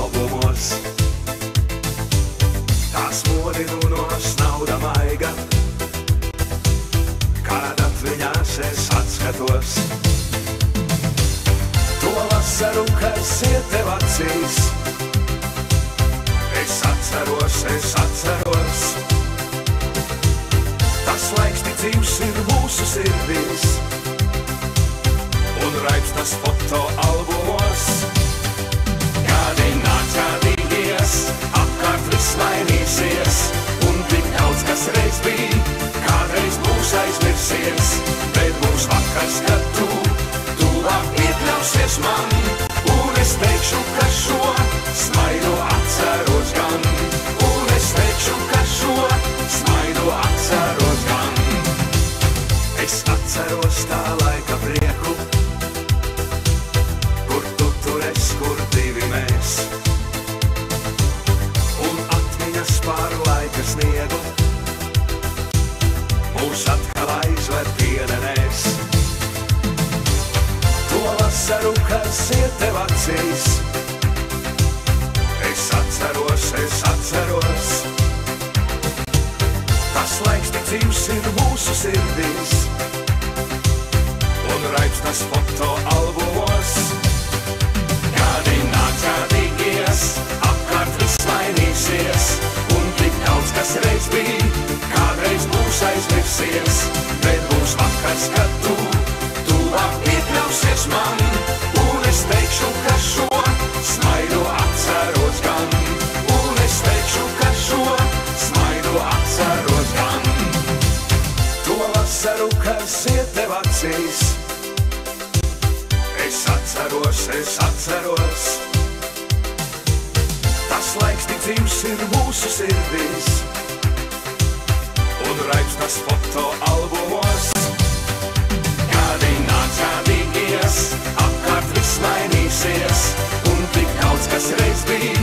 albumos. Tās modinunos nauda maiga, kad atmiņās es atskatos. To vasaru, kas iet tev acīs, es atceros. Tas laiks tik dzīvs ir mūsu sirdīs, un raips tas foto albumos. Kādi nāc, kādi ies, apkārt viss mainīsies, un tik daudz, kas reiz bija, kādreiz mūs aizmirsies. Bet būs vakars, kad tu tuvāk iekļausies man, un es teikšu, ka šo smaidu atceros gan. Un es teikšu, ka šo smaidu atceros gan. Es atceros tā laika prieku, kur tu tur esi, kur divi mēs. Un atmiņas pār laika sniegu mūs atkal aizved pienenēs. To vasaru, kas iet tev acīs, es atceros. Tas laiks tik dzīvs ir mūsu sirdīs, un raips tas foto albumos. Kādi nāc, kādi ies, apkārt viss mainīsies, un tik daudz, kas reiz bija, kādreiz mūs aizmirsies. Bet būs vakars, kad tu tuvāk iekļausies man, un es teikšu, ka šo smaidu atceros gan. Un es teikšu, ka šo smaidu atceros gan. To vasaru, kas iet tev acīs, es atceros. Tas laiks tik dzīvs ir mūsu sirdīs, un raips tas foto albumos. Kādi nāc, kādi ies, apkārt viss mainīsies, un tik daudz, kas reiz bija,